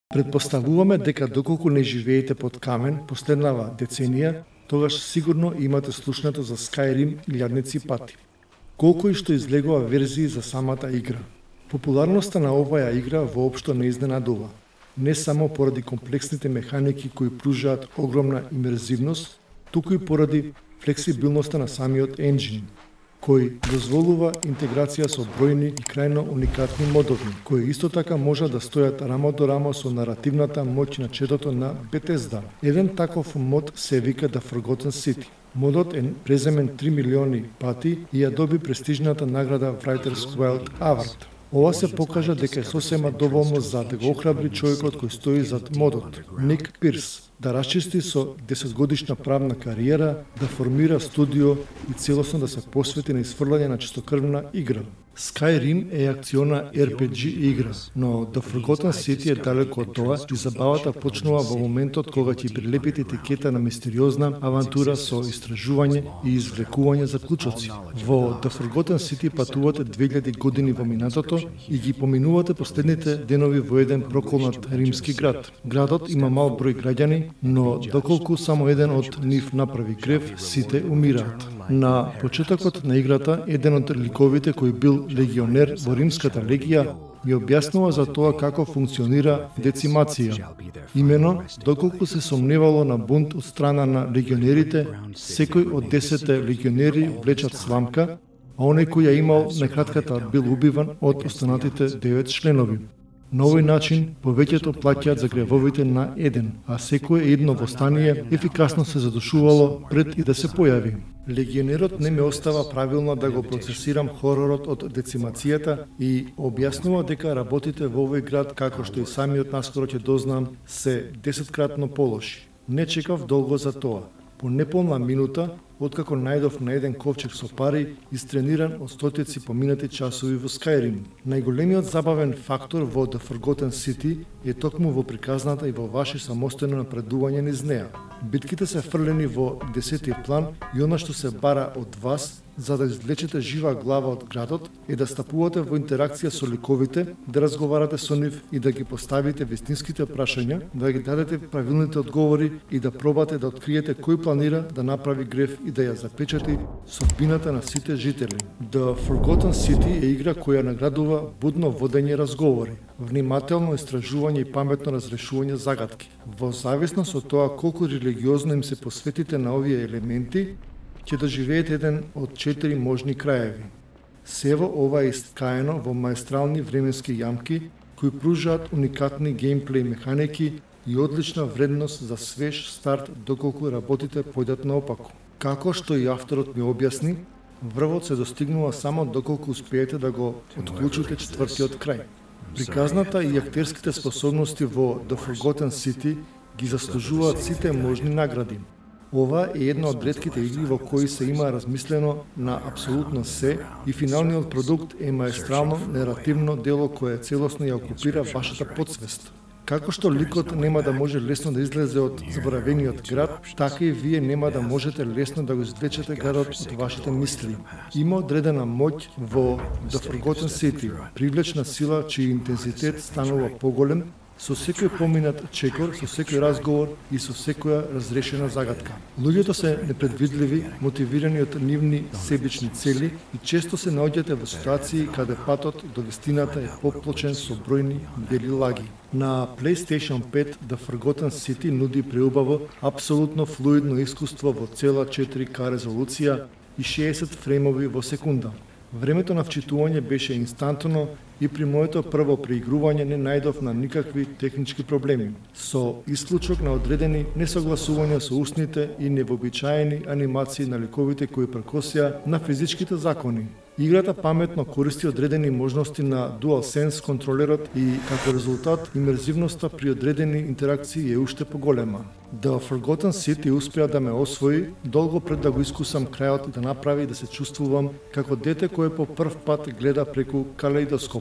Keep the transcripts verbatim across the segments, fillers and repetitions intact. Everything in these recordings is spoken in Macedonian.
Предпоставуваме дека доколку не живеете под камен последнава деценија, тогаш сигурно имате слушнато за Skyrim илјадници пати. Колку и што излегува верзии за самата игра. Популарноста на оваа игра воопшто не изненадува. Не само поради комплексните механики кои пружаат огромна имерзивност, туку и поради флексибилноста на самиот енџин, кој дозволува интеграција со бројни и крајно уникатни модови, кои исто така можат да стојат рамо до рамо со наративната моќ на четото на Bethesda. Еден таков мод се вика The Forgotten City. Модот е преземен три милиони пати и ја доби престижната награда Writers Guild Award. Ова се покажа дека е сосема доволно за да го охрабри човекот кој стои зад модот, Ник Пирс, да расчисти со десетгодишна правна кариера, да формира студио и целосно да се посвети на исфрлање на чистокрвна игра. Skyrim е акциона Р П Г игра, но The Forgotten City е далеко од тоа и забавата почнува во моментот кога ќе прилепите етикета на мистериозна авантура со истражување и извлекување заклучоци. Во The Forgotten City патувате две илјади години во минатото и ги поминувате последните денови во еден проколнат римски град. Градот има мал број граѓани, но доколку само еден од нив направи грев, сите умираат. На почетокот на играта, еден од ликовите кој бил легионер во римската легија ми објаснува за тоа како функционира децимација. Имено, доколку се сомневало на бунт од страна на легионерите, секој од десетте легионери влечат сламка, а оној кој ја имал некратката бил убиван од останатите девет членови. На овој начин, повеќето плаќаат за гревовите на еден, а секое едно востание ефикасно се задушувало пред и да се појави. Легионерот не ме остава правилно да го процесирам хоророт од децимацијата и објаснува дека работите во овој град, како што и самиот наскоро ќе дознам, се десеткратно полоши. Не чекав долго за тоа. По неполна минута, откако најдов на еден ковчег со пари, истрениран од стотици поминати часови во Skyrim. Најголемиот забавен фактор во The Forgotten City е токму во приказната и во ваше самостојно напредување низ неа. Битките се фрлени во десети план и она што се бара од вас за да извлечете жива глава од градот е да стапувате во интеракција со ликовите, да разговарате со нив и да ги поставите вистинските прашања, да ги дадете правилните одговори и да пробате да откриете кој планира да направи грев и да ја запечати судбината на сите жители. The Forgotten City е игра која наградува будно водење разговори, внимателно истражување и паметно разрешување загадки. Во зависност од тоа колку религиозно им се посветите на овие елементи, ќе доживеете еден од четири можни краеви. Сево ова е искаено во маестрални временски јамки, кои пружаат уникатни геймплей механики и одлична вредност за свеж старт доколку работите појдат наопаку. Како што и авторот ми објасни, врвот се достигнува само доколку успеете да го отклучите четвртиот крај. Приказната и актерските способности во The Forgotten City ги заслужуваат сите можни награди. Ова е една од ретките игри во кои се има размислено на апсолутно се и финалниот продукт е маестрално наративно дело кое целосно ја окупира вашата подсвест. Како што ликот нема да може лесно да излезе од заборавениот град, така и вие нема да можете лесно да го извлечете градот од вашите мисли. Има одредена моќ во The Forgotten City, привлечна сила чиј интензитет станува поголем со секој поминат чекор, со секој разговор и со секоја разрешена загадка. Луѓето се непредвидливи, мотивирани од нивни себични цели и често се наоѓате во ситуации каде патот до вистината е поплочен со бројни бели лаги. На PlayStation пет The Forgotten City нуди преубаво, апсолутно флуидно искуство во цела четири К резолуција и шеесет фреймови во секунда. Времето на вчитување беше инстантно и при моето прво преигрување не најдов на никакви технички проблеми, со исклучок на одредени несогласувања со устните и невообичаени анимации на ликовите кои прекосија на физичките закони. Играта паметно користи одредени можности на DualSense контролерот и како резултат имерзивноста при одредени интеракции е уште поголема. The Forgotten City успеа да ме освои долго пред да го искусам крајот и да направи да се чувствувам како дете кое по прв пат гледа преку калеидоскоп.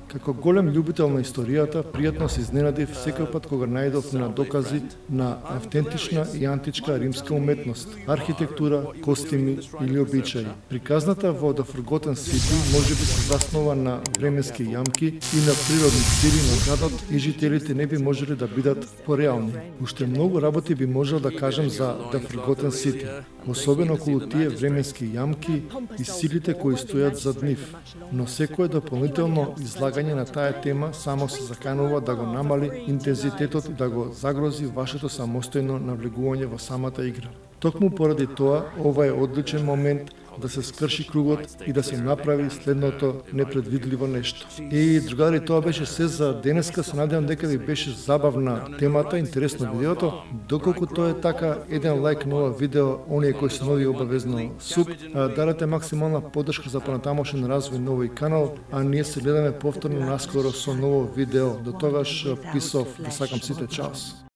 Како голем љубител на историјата, пријатно се изненадив секој пат кога најдов на докази на автентична и античка римска уметност, архитектура, костими или обичаи. Приказната во The Forgotten City можеби се заснова на временски јамки и на природни цели на градот и жителите не би можеле да бидат пореални. Уште многу работи би можел да кажем за The Forgotten City, особено околу тие временски јамки и силите кои стојат зад нив. Но секое дополнително излагање на таа тема само се заканува да го намали интензитетот и да го загрози вашето самостојно навлегување во самата игра. Токму поради тоа, ова е одличен момент да се скрши кругот и да се направи следното непредвидливо нешто. И другари, тоа беше се за денеска. Се надевам дека ви беше забавна темата, интересно видеото. Доколку тоа е така, еден лайк на ова видео, оние кои се нови обавезно суп, дарате максимална поддршка за понатамошен развој на овој канал, а ние се гледаме повторно наскоро со ново видео. До тогаш, писов, да сакам сите чаос.